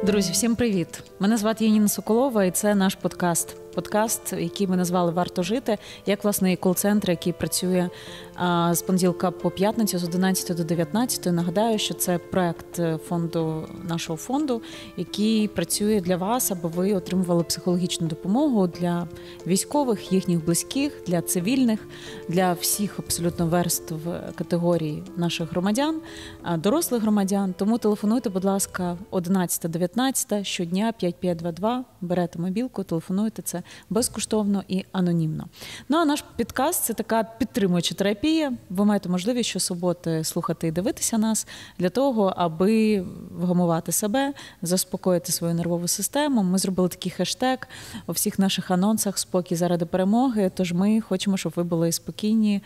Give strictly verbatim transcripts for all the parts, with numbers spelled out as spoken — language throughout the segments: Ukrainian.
Друзі, всім привіт! Мене звати Яніна Соколова і це наш подкаст. Подкаст, який ми назвали «Варто жити», як, власне, і кол-центр, який працює а, з понеділка по п'ятницю з одинадцятої до дев'ятнадцятої. Нагадаю, що це проект фонду, нашого фонду, який працює для вас, аби ви отримували психологічну допомогу для військових, їхніх близьких, для цивільних, для всіх абсолютно верств категорій наших громадян, дорослих громадян. Тому телефонуйте, будь ласка, одинадцята дев'ятнадцята щодня п'ять п'ять два два, берете мобілку, телефонуйте, це безкоштовно і анонімно. Ну а наш підкаст – це така підтримуюча терапія. Ви маєте можливість щосуботи слухати і дивитися нас для того, аби вгамувати себе, заспокоїти свою нервову систему. Ми зробили такий хештег у всіх наших анонсах «Спокій заради перемоги», тож ми хочемо, щоб ви були спокійні,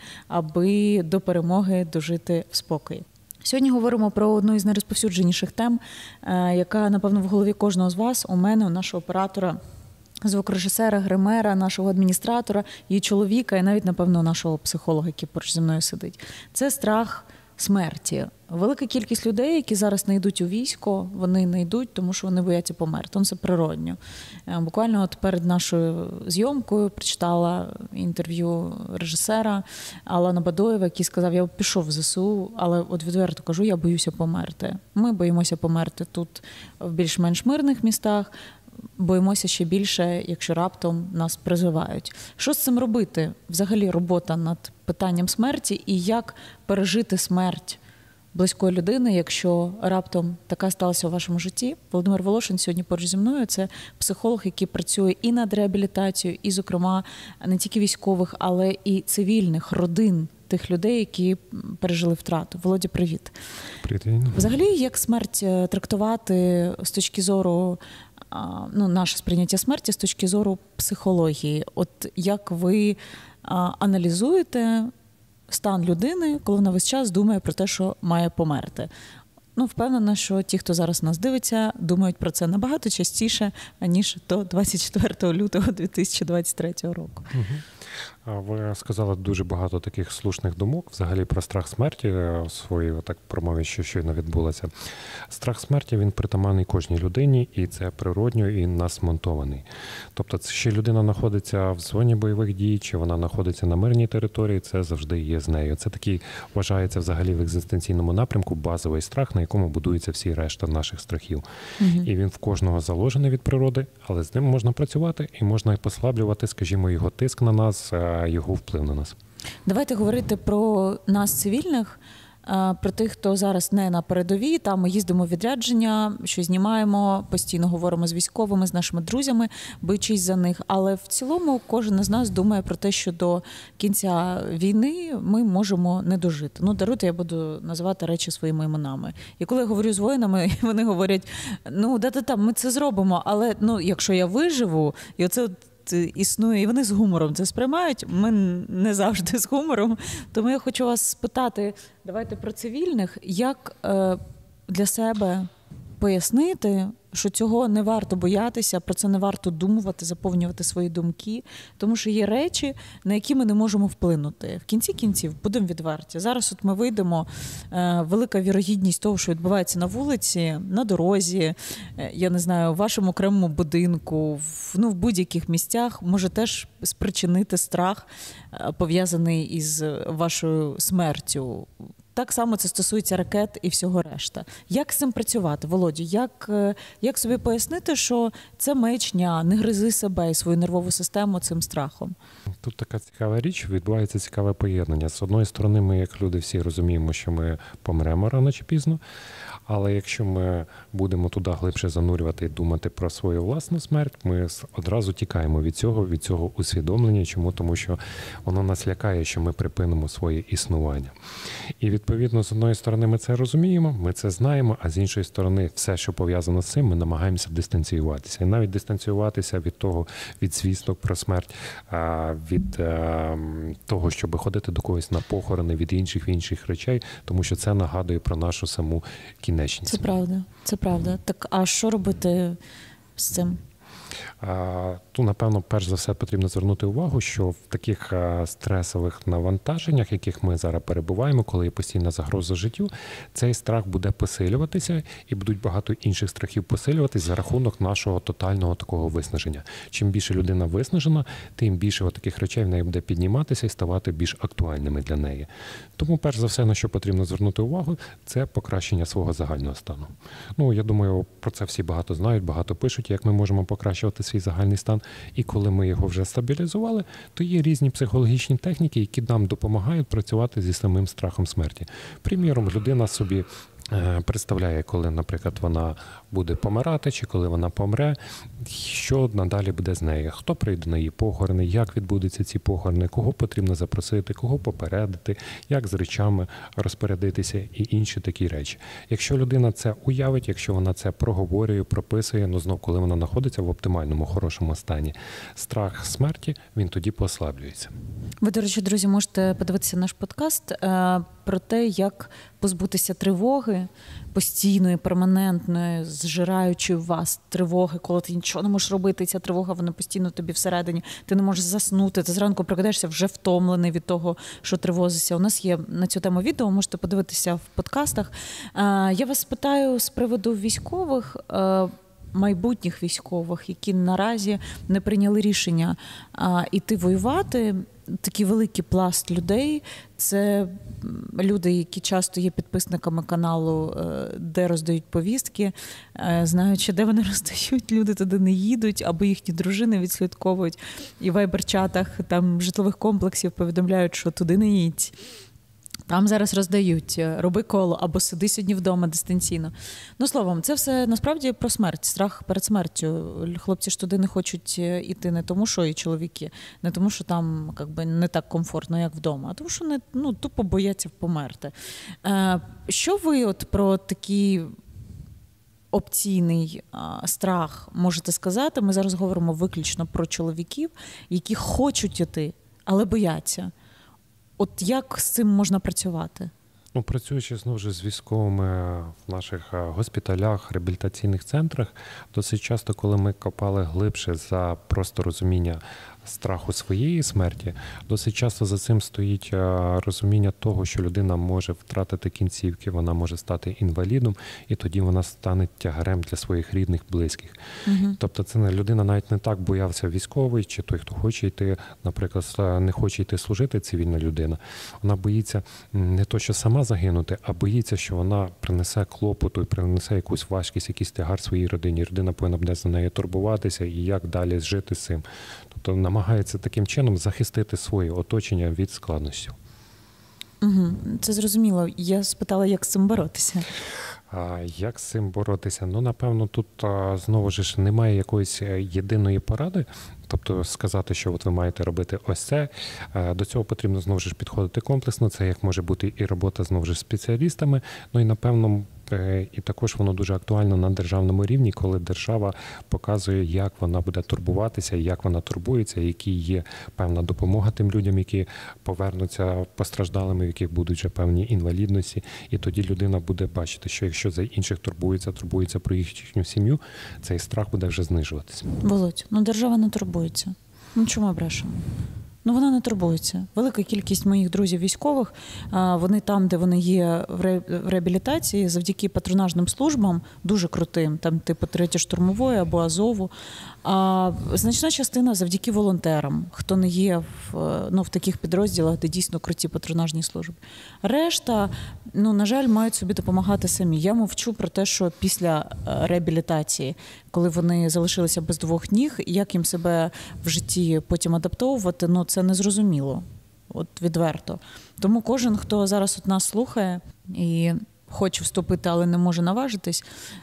аби до перемоги дожити в спокої. Сьогодні говоримо про одну із найрозповсюдженіших тем, яка, напевно, в голові кожного з вас, у мене, у нашого оператора, звукорежисера, гримера, нашого адміністратора, її чоловіка і навіть, напевно, нашого психолога, який поруч зі мною сидить. Це страх смерті. Велика кількість людей, які зараз не йдуть у військо, вони не йдуть, тому що вони бояться померти. Це природньо. Буквально от перед нашою зйомкою прочитала інтерв'ю режисера Алана Бадоєва, який сказав, я пішов в ЗСУ, але от відверто кажу, я боюся померти. Ми боїмося померти тут в більш-менш мирних містах, боїмося ще більше, якщо раптом нас призивають. Що з цим робити? Взагалі робота над питанням смерті і як пережити смерть близької людини, якщо раптом така сталася у вашому житті. Володимир Волошин сьогодні поруч зі мною. Це психолог, який працює і над реабілітацією, і, зокрема, не тільки військових, але і цивільних, родин тих людей, які пережили втрату. Володя, привіт. Привіт, Яніна. Взагалі, як смерть трактувати з точки зору, ну, наше сприйняття смерті з точки зору психології? От як ви аналізуєте стан людини, коли вона весь час думає про те, що має померти? Ну, впевнена, що ті, хто зараз нас дивиться, думають про це набагато частіше, ніж до двадцять четвертого лютого дві тисячі двадцять третього року. Угу. Ви сказали дуже багато таких слушних думок взагалі про страх смерті в своїй так промові, що щойно відбулося. Страх смерті, він притаманний кожній людині, і це природньо і насмонтований. Тобто, чи людина знаходиться в зоні бойових дій, чи вона знаходиться на мирній території, це завжди є з нею. Це такий, вважається взагалі в екзистенційному напрямку, базовий страх, на якому будується всі решта наших страхів. Угу. І він в кожного заложений від природи, але з ним можна працювати і можна послаблювати, скажімо, його тиск на нас, його вплив на нас. Давайте говорити про нас, цивільних, про тих, хто зараз не на передовій. Там ми їздимо в відрядження, що знімаємо, постійно говоримо з військовими, з нашими друзями, бичись за них. Але в цілому кожен з нас думає про те, що до кінця війни ми можемо не дожити. Ну, даруйте, я буду називати речі своїми іменами. І коли я говорю з воїнами, вони говорять, ну, да-да-да, ми це зробимо, але, ну, якщо я виживу, і оце існує, і вони з гумором це сприймають, ми не завжди з гумором. Тому я хочу вас спитати, давайте про цивільних, як е, для себе пояснити, що цього не варто боятися, про це не варто думати, заповнювати свої думки, тому що є речі, на які ми не можемо вплинути. В кінці кінців, будемо відверті, зараз от ми вийдемо, е, велика вірогідність того, що відбувається на вулиці, на дорозі, е, я не знаю, в вашому окремому будинку, в, ну, в будь-яких місцях може теж спричинити страх, е, пов'язаний із вашою смертю. Так само це стосується ракет і всього решта. Як з цим працювати, Володю? Як, як собі пояснити, що це маячня, не гризи себе і свою нервову систему цим страхом? Тут така цікава річ, відбувається цікаве поєднання. З одної сторони, ми, як люди, всі розуміємо, що ми помремо рано чи пізно, але якщо ми будемо туди глибше занурювати і думати про свою власну смерть, ми одразу тікаємо від цього, від цього усвідомлення. Чому? Тому що воно нас лякає, що ми припинимо своє існування. І відповідно, з одної сторони, ми це розуміємо, ми це знаємо, а з іншої сторони, все, що пов'язано з цим, ми намагаємося дистанціюватися. І навіть дистанціюватися від того, від звісток про смерть, від того, щоб ходити до когось на похорони, від інших інших речей, тому що це нагадує про нашу саму кінечність. Це правда, це правда. Так, а що робити з цим? то, напевно, перш за все потрібно звернути увагу, що в таких стресових навантаженнях, яких ми зараз перебуваємо, коли є постійна загроза життю, цей страх буде посилюватися і будуть багато інших страхів посилюватись за рахунок нашого тотального такого виснаження. Чим більше людина виснажена, тим більше таких речей в неї буде підніматися і ставати більш актуальними для неї. Тому, перш за все, на що потрібно звернути увагу, це покращення свого загального стану. Ну, я думаю, про це всі багато знають, багато пишуть, як ми можемо покращувати свій загальний стан. І коли ми його вже стабілізували, то є різні психологічні техніки, які нам допомагають працювати зі самим страхом смерті. Приміром, людина собі представляє, коли, наприклад, вона буде помирати, чи коли вона помре, що надалі буде з нею, хто прийде на її похорони, як відбудуться ці похорони, кого потрібно запросити, кого попередити, як з речами розпорядитися і інші такі речі. Якщо людина це уявить, якщо вона це проговорює, прописує, ну знов, коли вона знаходиться в оптимальному, хорошому стані, страх смерті, він тоді послаблюється. Ви, до речі, друзі, можете подивитися наш подкаст е, про те, як позбутися тривоги, постійної, перманентної, зжираючої вас тривоги, коли ти нічого не можеш робити, і ця тривога, вона постійно тобі всередині, ти не можеш заснути, ти зранку прокидаєшся вже втомлений від того, що тривозишся. У нас є на цю тему відео, можете подивитися в подкастах. Е, я вас питаю з приводу військових, е, майбутніх військових, які наразі не прийняли рішення а, іти воювати. Такий великий пласт людей – це люди, які часто є підписниками каналу, де роздають повістки, знаючи, де вони роздають, люди туди не їдуть, або їхні дружини відслідковують. І в вайбер-чатах там житлових комплексів повідомляють, що туди не їдь. Там зараз роздають, роби коло, або сиди сьогодні вдома дистанційно. Ну, словом, це все насправді про смерть, страх перед смертю. Хлопці ж туди не хочуть іти не тому, що і чоловіки, не тому, що там як би, не так комфортно, як вдома, а тому, що не, ну, тупо бояться померти. Е, що ви от про такий опційний а, страх можете сказати? Ми зараз говоримо виключно про чоловіків, які хочуть іти, але бояться. От як з цим можна працювати? Ну, працюючи знову ж з військовими в наших госпіталях, реабілітаційних центрах, досить часто, коли ми копали глибше за просто розуміння страху своєї смерті, досить часто за цим стоїть розуміння того, що людина може втратити кінцівки, вона може стати інвалідом, і тоді вона стане тягарем для своїх рідних, близьких. Угу. Тобто це не людина навіть не так боявся військовий, чи той, хто хоче йти, наприклад, не хоче йти служити, цивільна людина. Вона боїться не то, що сама загинути, а боїться, що вона принесе клопоту і принесе якусь важкість, якийсь тягар своїй родині. Родина повинна буде за нею турбуватися і як далі жити з цим. Тобто намагається таким чином захистити своє оточення від складнощів. Угу, це зрозуміло. Я спитала, як з цим боротися. А як з цим боротися? Ну, напевно, тут знову ж немає якоїсь єдиної поради. Тобто сказати, що от ви маєте робити ось це. До цього потрібно знову ж підходити комплексно. Це як може бути і робота знову ж з спеціалістами. Ну і, напевно, і також воно дуже актуально на державному рівні, коли держава показує, як вона буде турбуватися, як вона турбується, які є певна допомога тим людям, які повернуться постраждалими, в яких будуть вже певні інвалідності. І тоді людина буде бачити, що якщо за інших турбується, турбується про їхню сім'ю, цей страх буде вже знижуватися. Володь, ну держава не турбується. Ну чому брешемо? Ну, вона не турбується. Велика кількість моїх друзів військових, вони там, де вони є в реабілітації, завдяки патронажним службам, дуже крутим, там типу третьої штурмової або Азову, а значна частина завдяки волонтерам, хто не є в, ну, в таких підрозділах, де дійсно круті патронажні служби. Решта, ну, на жаль, мають собі допомагати самі. Я мовчу про те, що після реабілітації, коли вони залишилися без двох ніг, як їм себе в житті потім адаптовувати, ну, це незрозуміло, от відверто. Тому кожен, хто зараз от нас слухає і хоче вступити, але не може наважитись,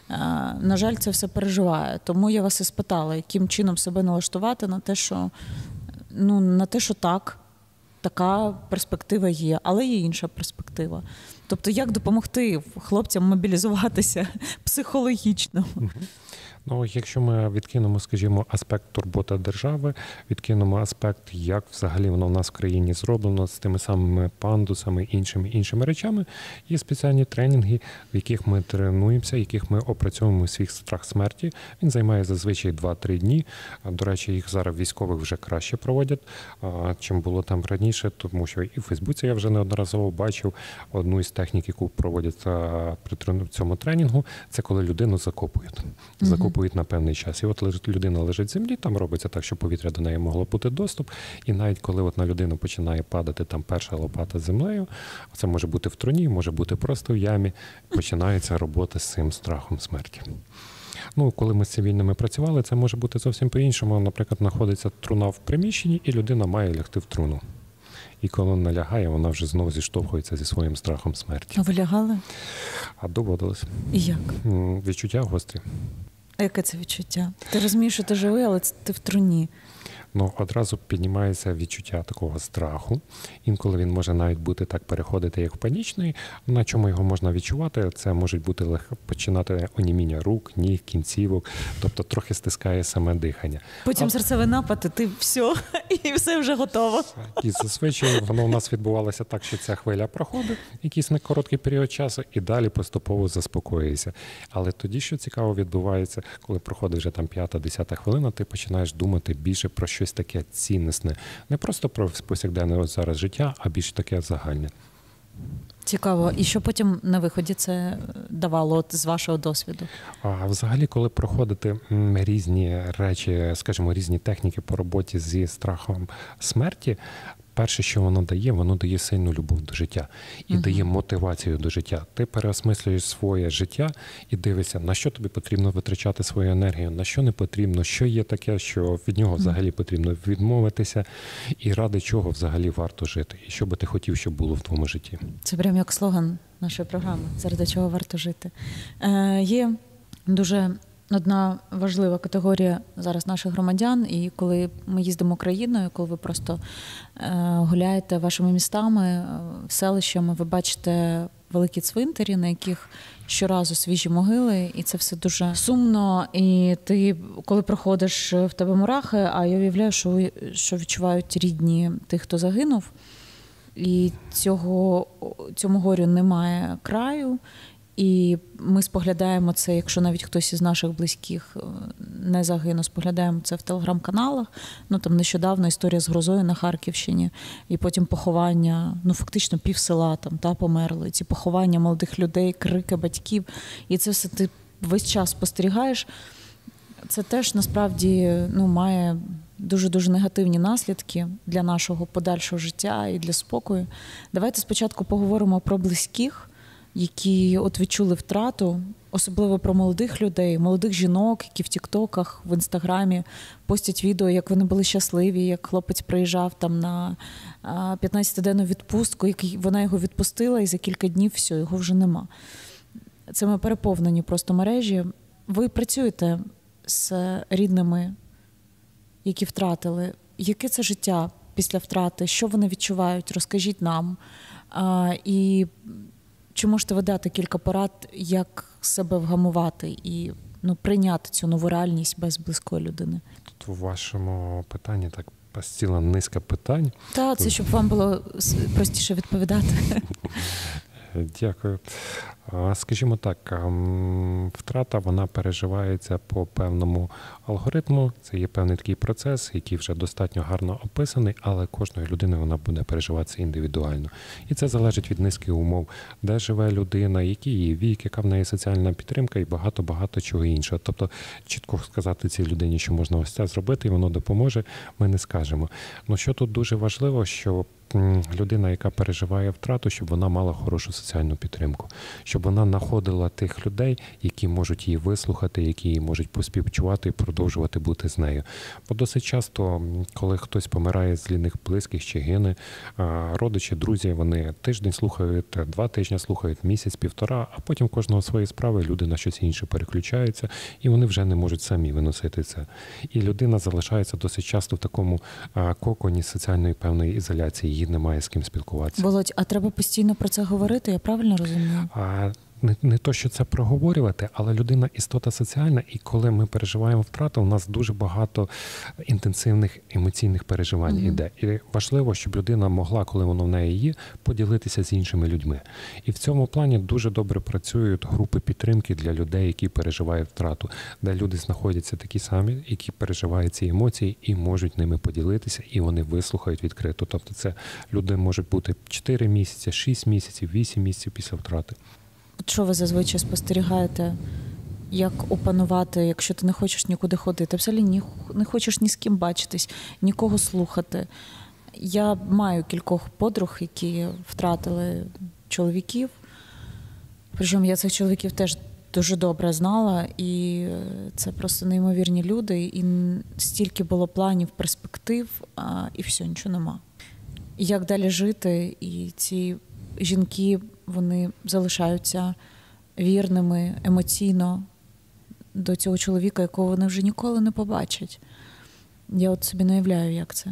на жаль, це все переживає. Тому я вас і спитала, яким чином себе налаштувати на те, що, ну, на те, що так, така перспектива є, але є інша перспектива. Тобто, як допомогти хлопцям мобілізуватися психологічно? Ну, якщо ми відкинемо, скажімо, аспект турбота держави, відкинемо аспект, як взагалі воно в нас в країні зроблено з тими самими пандусами, іншими іншими речами, є спеціальні тренінги, в яких ми тренуємося, в яких ми опрацьовуємо свій страх смерті. Він займає зазвичай два-три дні. До речі, їх зараз військових вже краще проводять, чим було там раніше, тому що і в Фейсбуці я вже неодноразово бачив одну із технік, яку проводять при цьому тренінгу, це коли людину закопують. Закопують на певний час. І от людина лежить в землі, там робиться так, щоб повітря до неї могло бути доступ. І навіть коли от на людину починає падати там перша лопата з землею, це може бути в труні, може бути просто в ямі, починається робота з цим страхом смерті. Ну, коли ми з цивільними працювали, це може бути зовсім по-іншому. Наприклад, знаходиться труна в приміщенні, і людина має лягти в труну. І коли вона лягає, вона вже знову зіштовхується зі своїм страхом смерті. А ви лягали? А доводилось. І як? Відчуття гострі. А яке це відчуття? Ти розумієш, що ти живий, але ти в труні. Ну, одразу піднімається відчуття такого страху. Інколи він може навіть бути так переходити, як в панічний. На чому його можна відчувати? Це можуть бути легко починати оніміння рук, ніг, кінцівок, тобто трохи стискає саме дихання. Потім а... серцевий напад, і ти все, і все вже готово. І зазвичай воно у нас відбувалося так, що ця хвиля проходить, якийсь на короткий період часу, і далі поступово заспокоюється. Але тоді, що цікаво відбувається, коли проходить вже там п'ята-десята хвилина, ти починаєш думати більше про щось таке цінностне. Не просто про повсякденне зараз життя, а більш таке загальне. Цікаво. І що потім на виході це давало от, з вашого досвіду? А взагалі, коли проходити різні речі, скажімо, різні техніки по роботі зі страхом смерті, перше, що воно дає, воно дає сильну любов до життя і uh-huh. дає мотивацію до життя. Ти переосмислюєш своє життя і дивишся, на що тобі потрібно витрачати свою енергію, на що не потрібно, що є таке, що від нього взагалі потрібно відмовитися, і ради чого взагалі варто жити, і що би ти хотів, щоб було в твоєму житті. Це прям як слоган нашої програми, заради чого варто жити. Е, є дуже одна важлива категорія зараз наших громадян, і коли ми їздимо країною, коли ви просто е, гуляєте вашими містами, селищами, ви бачите великі цвинтарі, на яких щоразу свіжі могили, і це все дуже сумно. І ти, коли проходиш, в тебе мурахи, а я уявляю, що, що відчувають рідні тих, хто загинув. І цього, цьому горю немає краю. І ми споглядаємо це, якщо навіть хтось із наших близьких не загинув, споглядаємо це в телеграм-каналах. Ну, там нещодавно історія з грозою на Харківщині, і потім поховання, ну, фактично пів села там, та, померли. Ці поховання молодих людей, крики батьків. І це все ти весь час спостерігаєш. Це теж, насправді, ну, має дуже-дуже негативні наслідки для нашого подальшого життя і для спокою. Давайте спочатку поговоримо про близьких, які от відчули втрату, особливо про молодих людей, молодих жінок, які в тіктоках, в інстаграмі постять відео, як вони були щасливі, як хлопець приїжджав там на п'ятнадцятиденну відпустку, який вона його відпустила, і за кілька днів все, його вже нема. Це ми переповнені просто мережі. Ви працюєте з рідними, які втратили. Яке це життя після втрати? Що вони відчувають? Розкажіть нам. А, і чи можете ви дати кілька порад, як себе вгамувати і, ну, прийняти цю нову реальність без близької людини? Тут у вашому питанні так ціла низка питань. Так, це щоб вам було простіше відповідати. Дякую. Скажімо так, втрата, вона переживається по певному алгоритму. Це є певний такий процес, який вже достатньо гарно описаний, але кожної людини вона буде переживатися індивідуально. І це залежить від низки умов, де живе людина, який її вік, яка в неї соціальна підтримка і багато-багато чого іншого. Тобто чітко сказати цій людині, що можна ось це зробити, і воно допоможе, ми не скажемо. Ну, що тут дуже важливо, що людина, яка переживає втрату, щоб вона мала хорошу соціальну підтримку, щоб вона знаходила тих людей, які можуть її вислухати, які її можуть поспівчувати і продовжувати бути з нею. Бо досить часто, коли хтось помирає з рідних близьких чи гине, родичі, друзі, вони тиждень слухають, два тижні слухають, місяць, півтора, а потім кожного свої справи люди на щось інше переключаються, і вони вже не можуть самі виносити це. І людина залишається досить часто в такому коконі соціальної певної ізоляції, їй немає з ким спілкуватися. Володь, а треба постійно про це говорити, я правильно розумію? А не, не то, що це проговорювати, але людина істота соціальна, і коли ми переживаємо втрату, у нас дуже багато інтенсивних емоційних переживань mm-hmm. іде. І важливо, щоб людина могла, коли воно в неї є, поділитися з іншими людьми. І в цьому плані дуже добре працюють групи підтримки для людей, які переживають втрату, де люди знаходяться такі самі, які переживають ці емоції і можуть ними поділитися, і вони вислухають відкрито. Тобто це люди можуть бути чотири місяці, шість місяців, вісім місяців після втрати. Що ви зазвичай спостерігаєте, як опанувати, якщо ти не хочеш нікуди ходити, взагалі ні, не хочеш ні з ким бачитись, нікого слухати. Я маю кількох подруг, які втратили чоловіків, причому я цих чоловіків теж дуже добре знала, і це просто неймовірні люди, і стільки було планів, перспектив, і все, нічого нема. І як далі жити, і ці жінки, вони залишаються вірними емоційно до цього чоловіка, якого вони вже ніколи не побачать. Я от собі не уявляю, як це.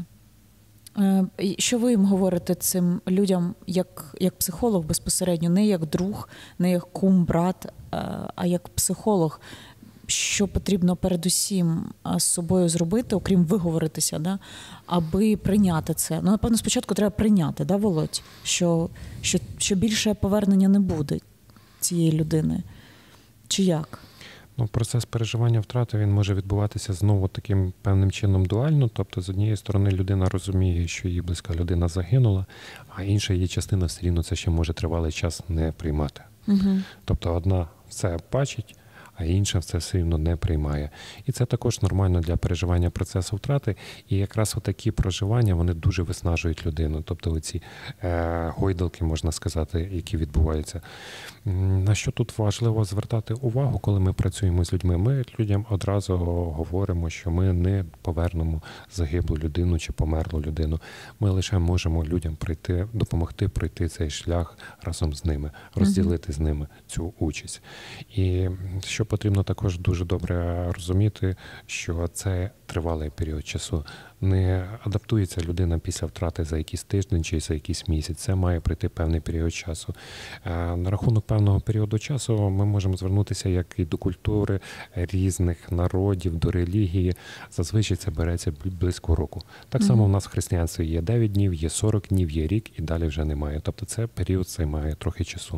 Що ви їм говорите цим людям як, як психолог безпосередньо, не як друг, не як кум, брат, а як психолог? Що потрібно передусім з собою зробити, окрім виговоритися, да, аби прийняти це? Ну, напевно, спочатку треба прийняти, да, Володь, що, що, що більше повернення не буде цієї людини. Чи як? Ну, процес переживання втрати, він може відбуватися знову таким певним чином дуально. Тобто, з однієї сторони, людина розуміє, що її близька людина загинула, а інша її частина все рівно це ще може тривалий час не приймати. Угу. Тобто, одна все бачить, а інша це все рівно не приймає. І це також нормально для переживання процесу втрати. І якраз отакі проживання, вони дуже виснажують людину. Тобто оці е, гойдалки, можна сказати, які відбуваються. На що тут важливо звертати увагу, коли ми працюємо з людьми? Ми людям одразу говоримо, що ми не повернемо загиблу людину чи померлу людину. Ми лише можемо людям прийти, допомогти пройти цей шлях разом з ними, розділити mm-hmm. з ними цю участь. І що потрібно також дуже добре розуміти, що це тривалий період часу. Не адаптується людина після втрати за якийсь тиждень чи за якийсь місяць. Це має пройти певний період часу. На рахунок певного періоду часу ми можемо звернутися як і до культури різних народів, до релігії. Зазвичай це береться близько року. Так mm-hmm. само у нас в християнстві є дев'ять днів, є сорок днів, є рік і далі вже немає. Тобто це період займає трохи часу.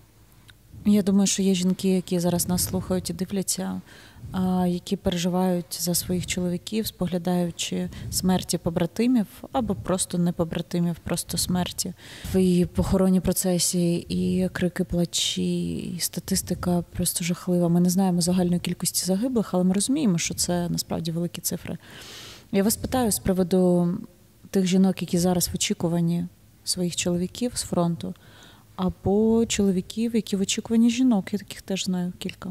Я думаю, що є жінки, які зараз нас слухають і дивляться, які переживають за своїх чоловіків, споглядаючи смерті побратимів, або просто не побратимів, просто смерті. І похоронні процесі, і крики плачі, і статистика просто жахлива. Ми не знаємо загальної кількості загиблих, але ми розуміємо, що це насправді великі цифри. Я вас питаю з приводу тих жінок, які зараз в очікуванні своїх чоловіків з фронту, або чоловіків, які в очікуванні жінок, я таких теж знаю кілька.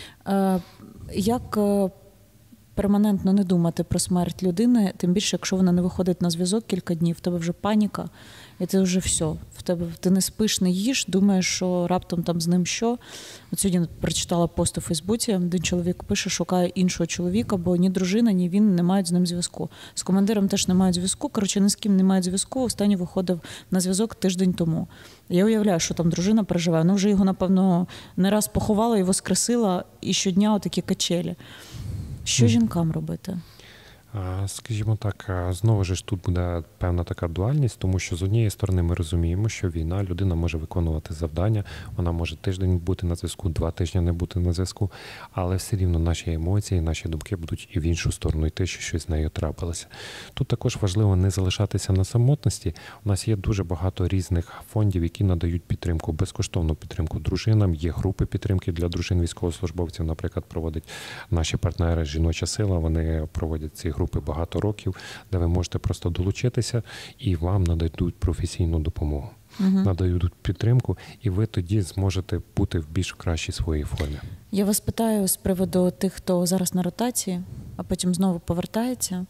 Як перманентно не думати про смерть людини, тим більше, якщо вона не виходить на зв'язок кілька днів, в тебе вже паніка, і ти вже все. В тебе, ти не спиш, не їш, думаєш, що раптом там з ним що. От сьогодні прочитала пост у Фейсбуці, де чоловік пише, шукає іншого чоловіка, бо ні дружина, ні він не мають з ним зв'язку. З командиром теж не мають зв'язку, коротше, ні з ким не мають зв'язку, останній виходив на зв'язок тиждень тому. Я уявляю, що там дружина переживає. Ну, вже його, напевно, не раз поховала і воскресила, і щодня отакі качелі. Що жінкам робити? Скажімо так, знову ж тут буде певна така дуальність, тому що з однієї сторони ми розуміємо, що війна, людина може виконувати завдання, вона може тиждень бути на зв'язку, два тижні не бути на зв'язку, але все рівно наші емоції, наші думки будуть і в іншу сторону йти, що щось з нею трапилося. Тут також важливо не залишатися на самотності. У нас є дуже багато різних фондів, які надають підтримку, безкоштовну підтримку дружинам, є групи підтримки для дружин військовослужбовців, наприклад, проводять наші партнери «Жіноча сила», вони проводять ці групи. Групи багато років, де ви можете просто долучитися і вам нададуть професійну допомогу, угу. надають підтримку, і ви тоді зможете бути в більш кращій своїй формі. Я вас питаю з приводу тих, хто зараз на ротації, а потім знову повертається.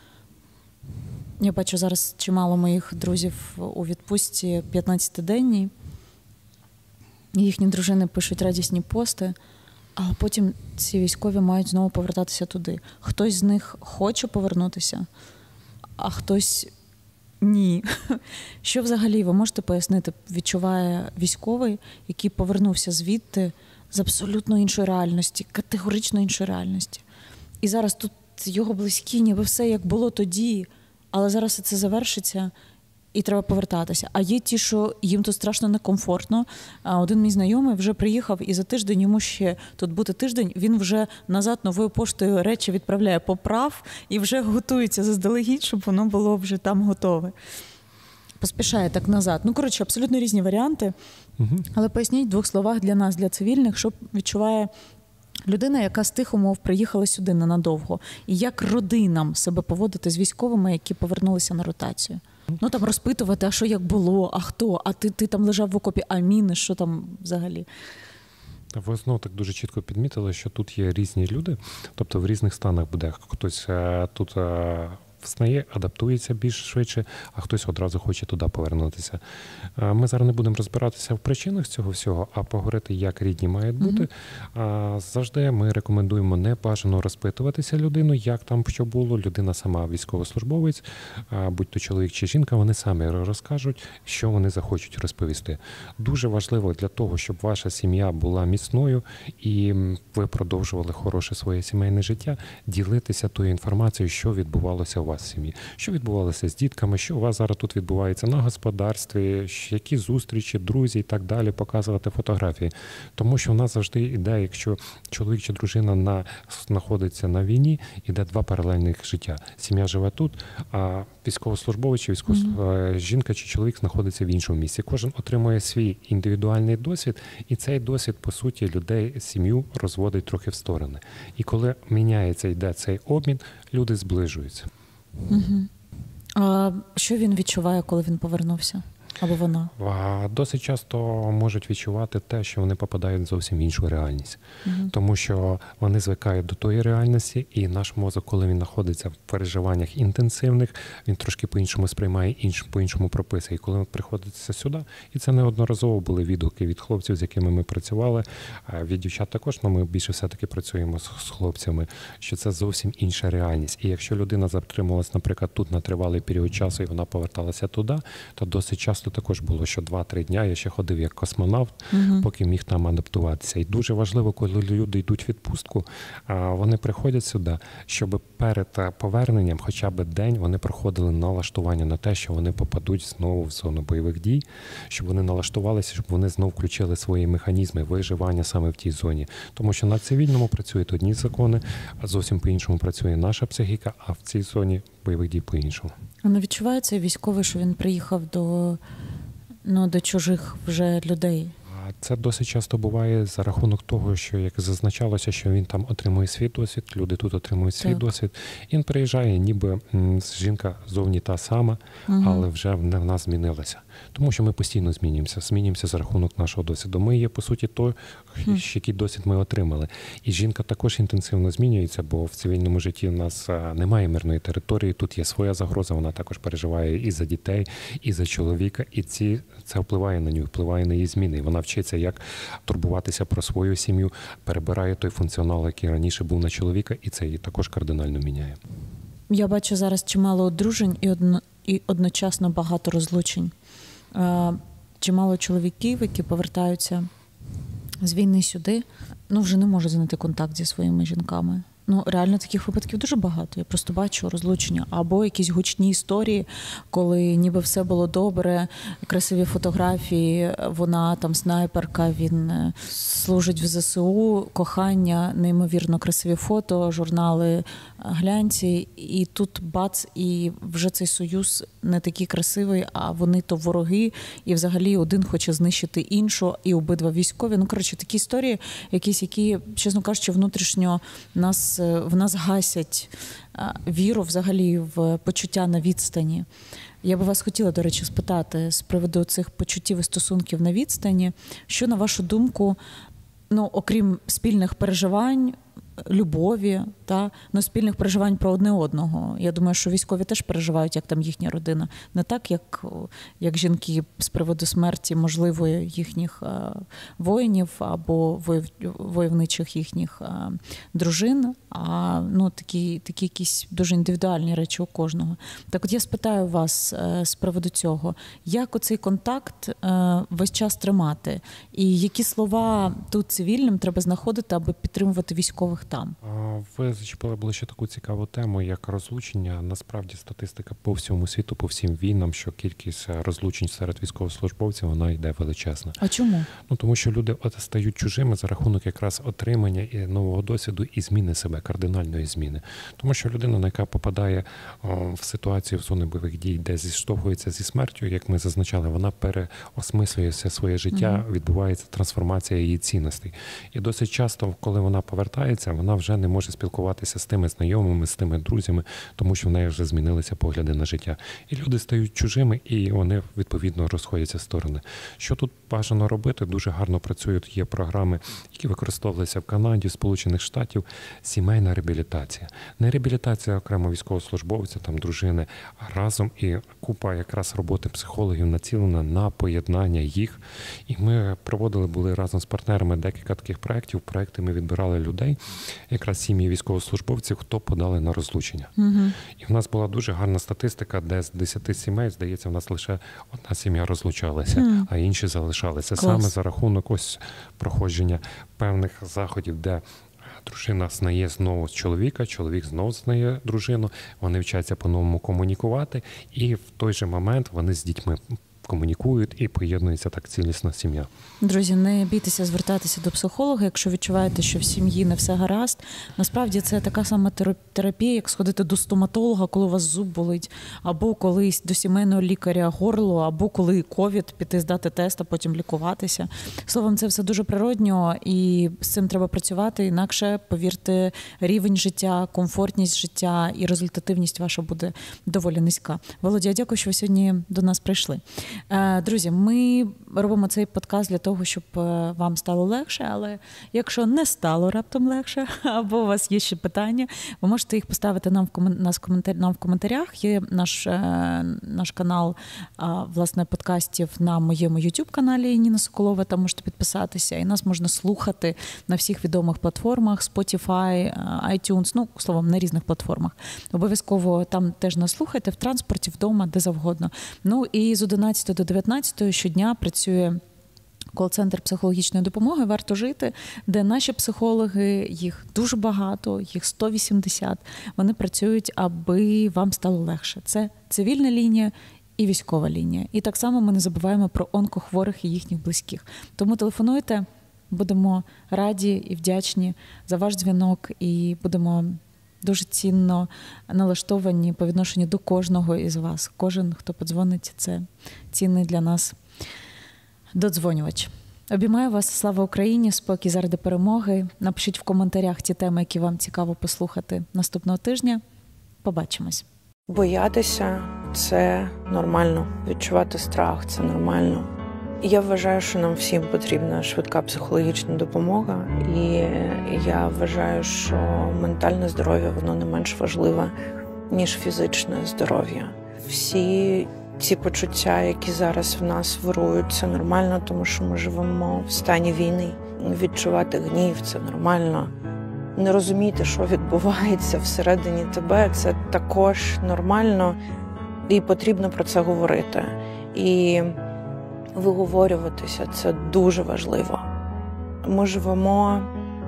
Я бачу зараз чимало моїх друзів у відпустці п'ятнадцятиденній. Їхні дружини пишуть радісні пости. А потім ці військові мають знову повертатися туди. Хтось з них хоче повернутися, а хтось ні. Що взагалі ви можете пояснити, відчуває військовий, який повернувся звідти з абсолютно іншої реальності, категорично іншої реальності. І зараз тут його близькі, ніби все як було тоді, але зараз це завершиться і треба повертатися. А є ті, що їм тут страшно некомфортно. А один мій знайомий вже приїхав, і за тиждень йому ще тут бути тиждень, він вже назад новою поштою речі відправляє, поправ і вже готується заздалегідь, щоб воно було вже там готове. Поспішає так назад. Ну, коротше, абсолютно різні варіанти. Угу. Але поясніть в двох словах для нас, для цивільних, що відчуває людина, яка з тих умов приїхала сюди ненадовго. І як родинам себе поводити з військовими, які повернулися на ротацію? Ну, там розпитувати, а що як було, а хто, а ти, ти там лежав в окопі, а міни, що там взагалі? Ви знову так дуже чітко підмітили, що тут є різні люди, тобто в різних станах буде. Хтось тут взнає, адаптується більш швидше, а хтось одразу хоче туди повернутися. Ми зараз не будемо розбиратися в причинах цього всього, а поговорити, як рідні мають бути. Mm-hmm. Завжди ми рекомендуємо не бажано розпитуватися людину, як там що було. Людина сама військовослужбовець, будь то чоловік чи жінка, вони самі розкажуть, що вони захочуть розповісти. Дуже важливо для того, щоб ваша сім'я була міцною і ви продовжували хороше своє сімейне життя, ділитися тою інформацією, що відбувалося у вас в сім'ї. Що відбувалося з дітками, що у вас зараз тут відбувається на господарстві, які зустрічі, друзі і так далі, показувати фотографії. Тому що в нас завжди іде, якщо чоловік чи дружина на, знаходиться на війні, іде два паралельних життя. Сім'я живе тут, а військовослужбовець чи військов... mm-hmm. жінка чи чоловік знаходиться в іншому місці. Кожен отримує свій індивідуальний досвід, і цей досвід, по суті, людей, сім'ю розводить трохи в сторони. І коли міняється, йде цей обмін, люди зближуються. Угу. А що він відчуває, коли він повернувся? Або вона? Досить часто можуть відчувати те, що вони попадають зовсім в іншу реальність. Угу. Тому що вони звикають до тої реальності, і наш мозок, коли він знаходиться в переживаннях інтенсивних, він трошки по-іншому сприймає, інш, по-іншому прописує. І коли він приходить сюди, і це неодноразово були відгуки від хлопців, з якими ми працювали, від дівчат також, але ми більше все-таки працюємо з хлопцями, що це зовсім інша реальність. І якщо людина затрималась, наприклад, тут на тривалий період часу, і вона поверталася туди, то досить часто також було, що два-три дня я ще ходив як космонавт, uh-huh. поки міг там адаптуватися. І дуже важливо, коли люди йдуть в відпустку, вони приходять сюди, щоб перед поверненням хоча б день вони проходили налаштування на те, що вони попадуть знову в зону бойових дій, щоб вони налаштувалися, щоб вони знову включили свої механізми виживання саме в тій зоні. Тому що на цивільному працюють одні закони, а зовсім по-іншому працює наша психіка, а в цій зоні бойових дій по-іншому. А не відчуває цей військовий, що він приїхав до, ну, до чужих вже людей? Це досить часто буває за рахунок того, що, як зазначалося, що він там отримує свій досвід, люди тут отримують свій так. досвід. Він приїжджає, ніби жінка зовні та сама, угу. але вже в нас змінилася. Тому що ми постійно змінюємося, змінюємося за рахунок нашого досвіду. Ми є, по суті, той, угу. який досвід ми отримали. І жінка також інтенсивно змінюється, бо в цивільному житті в нас немає мирної території, тут є своя загроза, вона також переживає і за дітей, і за чоловіка, і ці, це впливає на нього, впливає на її зміни. Вона вчиться, як турбуватися про свою сім'ю, перебирає той функціонал, який раніше був на чоловіка, і це її також кардинально міняє. Я бачу зараз чимало одружень і, одно, і одночасно багато розлучень. Чимало чоловіків, які повертаються з війни сюди, ну вже не можуть знайти контакт зі своїми жінками. Ну, реально таких випадків дуже багато. Я просто бачу розлучення. Або якісь гучні історії, коли ніби все було добре, красиві фотографії, вона там снайперка, він служить в ЗСУ, кохання, неймовірно красиві фото, журнали, глянці. І тут бац, і вже цей союз не такий красивий, а вони то вороги, і взагалі один хоче знищити іншу, і обидва військові. Ну, коротше, такі історії, якісь, які, чесно кажучи, внутрішньо нас в нас гасять віру взагалі в почуття на відстані. Я би вас хотіла, до речі, спитати з приводу цих почуттів і стосунків на відстані, що, на вашу думку, ну, окрім спільних переживань, любові, та, ну, спільних переживань про одне одного. Я думаю, що військові теж переживають, як там їхня родина. Не так, як, як жінки з приводу смерті можливої їхніх а, воїнів або войов, войовничих їхніх а, дружин, а ну, такі, такі якісь дуже індивідуальні речі у кожного. Так от я спитаю вас а, з приводу цього, як оцей контакт а, весь час тримати? І які слова тут цивільним треба знаходити, аби підтримувати військових там? Ви зачепили були ще таку цікаву тему, як розлучення. Насправді статистика по всьому світу, по всім війнам, що кількість розлучень серед військовослужбовців, вона йде величезна. А чому? Ну, тому що люди от стають чужими за рахунок якраз отримання і нового досвіду і зміни себе, кардинальної зміни. Тому що людина, яка попадає о, в ситуацію в зони бойових дій, де зіштовхується зі смертю, як ми зазначали, вона переосмислює все своє життя, mm-hmm. відбувається трансформація її цінностей. І досить часто, коли вона повертається, вона вже не може спілкуватися з тими знайомими, з тими друзями, тому що в неї вже змінилися погляди на життя. І люди стають чужими, і вони, відповідно, розходяться в сторони. Що тут бажано робити? Дуже гарно працюють, є програми, які використовувалися в Канаді, Сполучених Штатів, сімейна реабілітація. Не реабілітація окремо військовослужбовця, там, дружини, а разом і купа якраз роботи психологів націлена на поєднання їх. І ми проводили, були разом з партнерами декілька таких проєктів. Проєкти ми відбирали людей, якраз сім'ї військовослужбовців, хто подали на розлучення. Угу. І в нас була дуже гарна статистика, де з десяти сімей, здається, в нас лише одна сім'я розлучалася, угу. а інші залишалися. Клас. Саме за рахунок ось проходження певних заходів, де дружина знає знову чоловіка, чоловік знову знає дружину, вони вчаться по-новому комунікувати, і в той же момент вони з дітьми комунікують і поєднується так цілісна сім'я. Друзі, не бійтеся звертатися до психолога, якщо відчуваєте, що в сім'ї не все гаразд. Насправді це така сама терапія, як сходити до стоматолога, коли у вас зуб болить, або колись до сімейного лікаря горло, або коли ковід, піти здати тест, а потім лікуватися. Словом, це все дуже природньо, і з цим треба працювати, інакше, повірте, рівень життя, комфортність життя і результативність ваша буде доволі низька. Володя, дякую, що ви сьогодні до нас прийшли. Друзі, ми робимо цей подкаст для того, щоб вам стало легше, але якщо не стало раптом легше, або у вас є ще питання, ви можете їх поставити нам в, коментар... нам в коментарях. Є наш, наш канал, власне, подкастів на моєму YouTube-каналі Ніна Соколова, там можете підписатися, і нас можна слухати на всіх відомих платформах, Spotify, iTunes, ну, словом, на різних платформах. Обов'язково там теж нас слухайте, в транспорті, вдома, де завгодно. Ну, і з одинадцятої до дев'ятнадцятої щодня працює кол-центр психологічної допомоги «Варто жити», де наші психологи, їх дуже багато, їх сто вісімдесят, вони працюють, аби вам стало легше. Це цивільна лінія і військова лінія. І так само ми не забуваємо про онкохворих і їхніх близьких. Тому телефонуйте, будемо раді і вдячні за ваш дзвінок, і будемо дуже цінно налаштовані по відношенню до кожного із вас. Кожен, хто подзвонить, це цінний для нас додзвонювач. Обіймаю вас. Слава Україні, спокій заради перемоги. Напишіть в коментарях ті теми, які вам цікаво послухати наступного тижня. Побачимось. Боятися – це нормально. Відчувати страх – це нормально. Я вважаю, що нам всім потрібна швидка психологічна допомога. І я вважаю, що ментальне здоров'я, воно не менш важливе, ніж фізичне здоров'я. Всі ці почуття, які зараз в нас вирують, це нормально, тому що ми живемо в стані війни. Відчувати гнів – це нормально. Не розуміти, що відбувається всередині тебе – це також нормально. І потрібно про це говорити. І виговорюватися – це дуже важливо. Ми живемо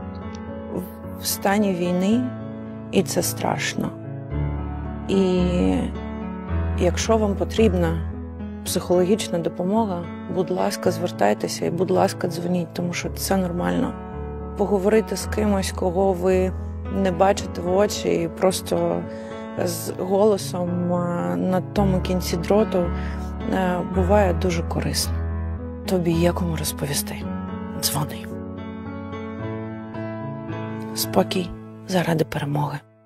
в стані війни, і це страшно. І якщо вам потрібна психологічна допомога, будь ласка, звертайтеся і, будь ласка, дзвоніть, тому що це нормально. Поговорити з кимось, кого ви не бачите в очі, і просто з голосом на тому кінці дроту буває дуже корисно. Тобі є кому розповісти. Дзвони. Спокій заради перемоги.